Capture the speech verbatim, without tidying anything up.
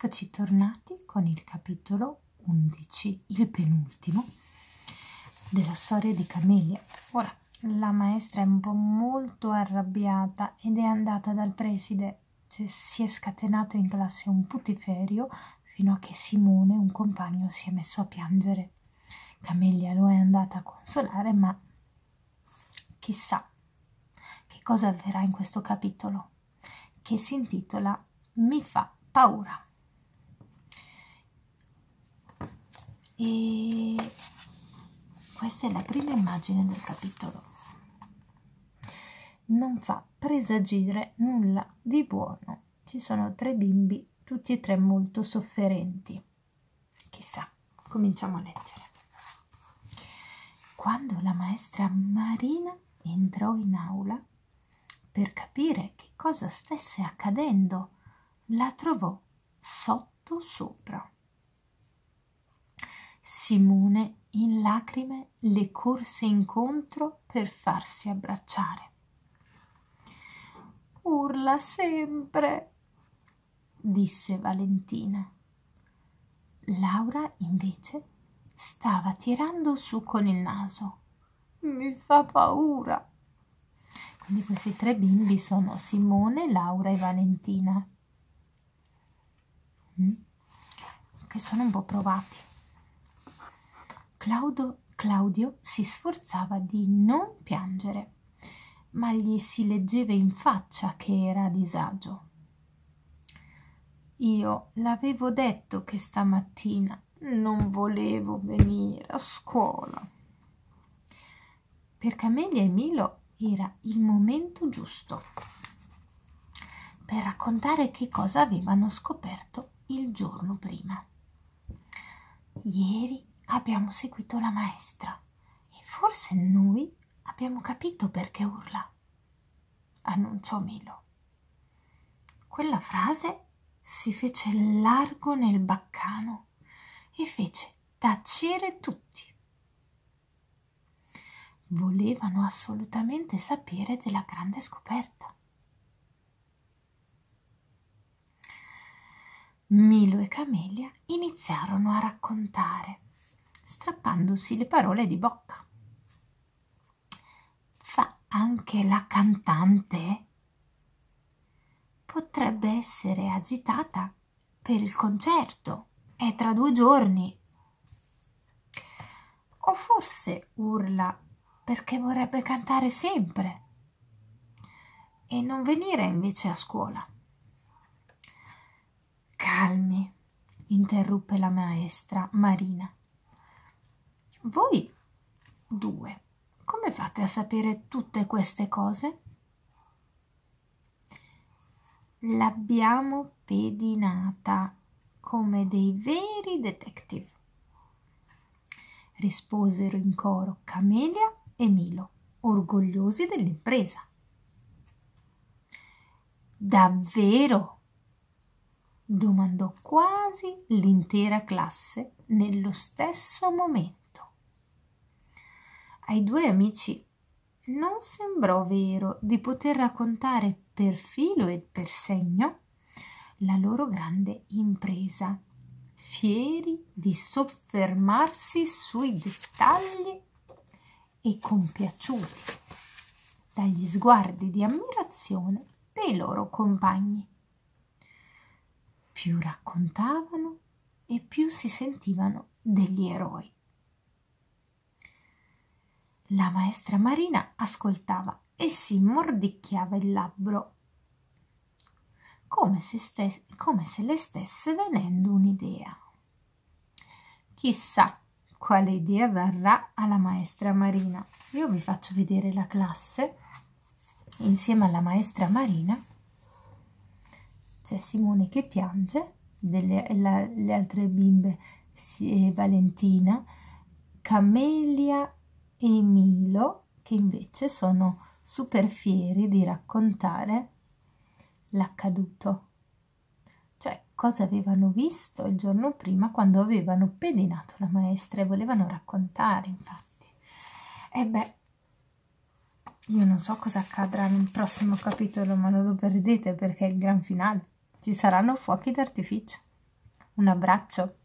eccoci tornati con il capitolo undici, il penultimo della storia di Camelia. Ora la maestra è un po' molto arrabbiata ed è andata dal preside, cioè, si è scatenato in classe un putiferio fino a che Simone, un compagno, si è messo a piangere. Camelia lo è andata a consolare, ma chissà che cosa avverrà in questo capitolo, che si intitola Mi fa paura. E questa è la prima immagine del capitolo. Non fa presagire nulla di buono. Ci sono tre bimbi, tutti e tre molto sofferenti. Chissà, cominciamo a leggere. Quando la maestra Marina entrò in aula per capire che cosa stesse accadendo, la trovò sotto sopra. Simone, in lacrime, le corse incontro per farsi abbracciare. «Urla sempre», disse Valentina. Laura, invece, stava tirando su con il naso. «Mi fa paura». Quindi questi tre bimbi sono Simone, Laura e Valentina, mm? che sono un po' provati. Claudio, Claudio si sforzava di non piangere, ma gli si leggeva in faccia che era a disagio. «Io l'avevo detto che stamattina non volevo venire a scuola». Per Camelia e Milo era il momento giusto per raccontare che cosa avevano scoperto il giorno prima. «Ieri abbiamo seguito la maestra e forse noi abbiamo capito perché urla», annunciò Milo. Quella frase si fece largo nel baccano e fece tacere tutti. Volevano assolutamente sapere della grande scoperta. Milo e Camelia iniziarono a raccontare, strappandosi le parole di bocca. «Fa anche la cantante? Potrebbe essere agitata per il concerto, è tra due giorni. O forse urla perché vorrebbe cantare sempre e non venire invece a scuola». «Calmi», interruppe la maestra Marina. «Voi due, come fate a sapere tutte queste cose?» «L'abbiamo pedinata come dei veri detective», risposero in coro Camelia e Milo, orgogliosi dell'impresa. «Davvero?» domandò quasi l'intera classe nello stesso momento. Ai due amici non sembrò vero di poter raccontare per filo e per segno la loro grande impresa, fieri di soffermarsi sui dettagli e compiaciuti dagli sguardi di ammirazione dei loro compagni. Più raccontavano e più si sentivano degli eroi. La maestra Marina ascoltava e si mordicchiava il labbro, come se, stes- come se le stesse venendo un'idea. Chissà quale idea verrà alla maestra Marina. Io vi faccio vedere la classe insieme alla maestra Marina. C'è Simone che piange, delle, la, le altre bimbe, sì, Valentina, Camelia e Milo, che invece sono super fieri di raccontare l'accaduto, cioè cosa avevano visto il giorno prima quando avevano pedinato la maestra e volevano raccontare, infatti. E beh, io non so cosa accadrà nel prossimo capitolo, ma non lo perdete perché è il gran finale. Ci saranno fuochi d'artificio. Un abbraccio.